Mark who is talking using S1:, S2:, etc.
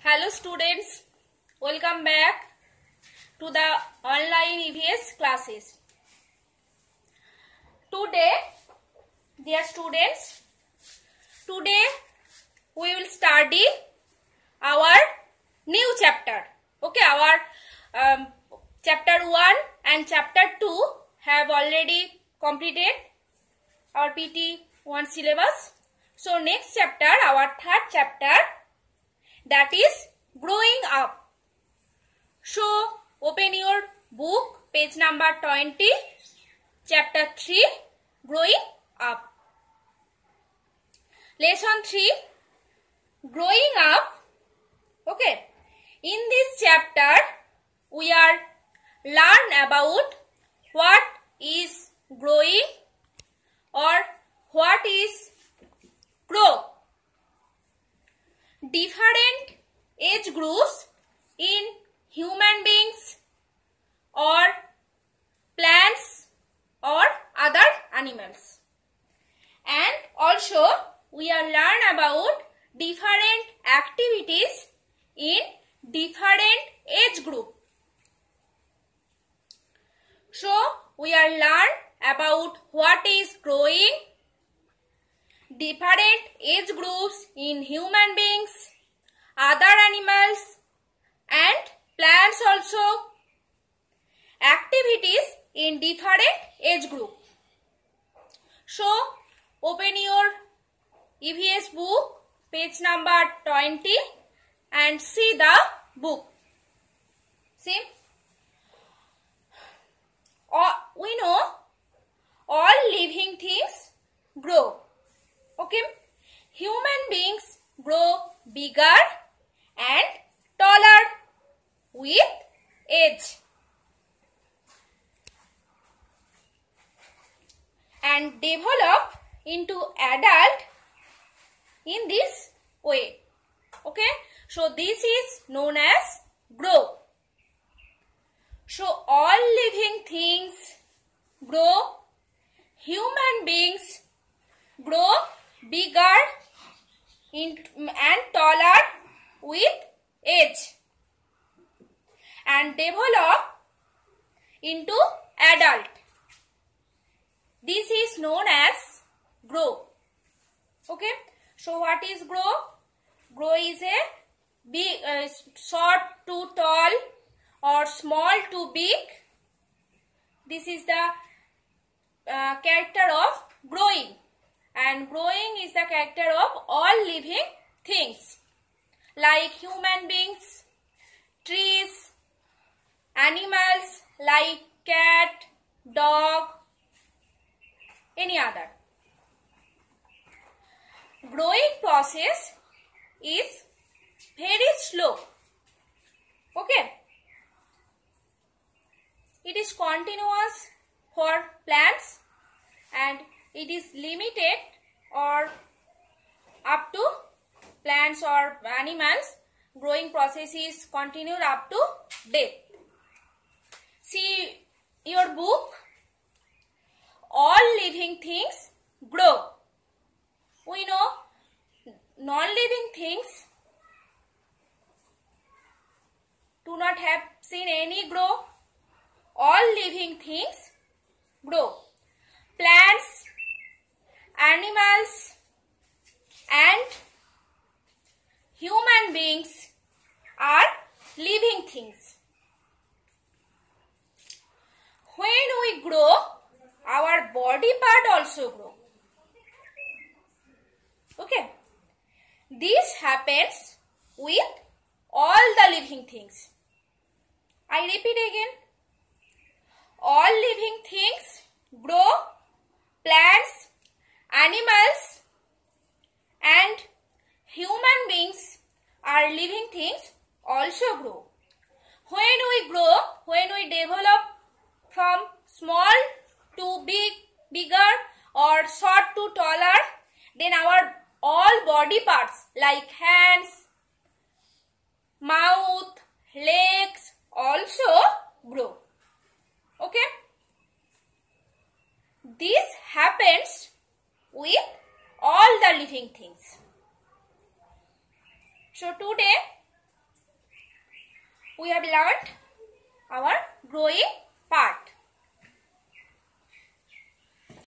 S1: Hello students, welcome back to the online EVS classes. Today, dear students, today we will study our new chapter. Okay, our chapter 1 and chapter 2 have already completed our PT1 syllabus. So next chapter, our third chapter, that is growing up. So open your book, page number 20, chapter 3, growing up. Lesson 3, growing up. Okay, in this chapter we are learn about what is growing or what is grow. Different age groups in human beings or plants or other animals. And also we are learn about different activities in different age group. So we are learn about what is growing, different age groups in human beings, other animals and plants also, activities in different age group. So open your EVS book, page number 20 and see the book. See, we know all living things grow. Okay, human beings grow bigger and taller with age and develop into adult in this way. Okay, so this is known as grow. So all living things grow, human beings grow bigger and taller with age and develop into adult. This is known as grow. Okay, so what is grow? Grow is a big, short to tall or small to big. This is the character of growing. And growing is the character of all living things like human beings, trees, animals like cat, dog, any other. Growing process is very slow. Okay. It is continuous for plants and it is limited or up to plants or animals. Growing process is continued up to death. See your book. All living things grow. We know non-living things do not have seen any grow. All living things grow. Plants, animals and human beings are living things. When we grow, our body part also grow. Okay. This happens with all the living things. I repeat again. All living things grow. Plants, animals and human beings are living things also grow. When we grow, when we develop from small to bigger or short to taller, then our all body parts like hands, mouth, legs also grow. Okay. This happens with all the living things. So today we have learned our growing part.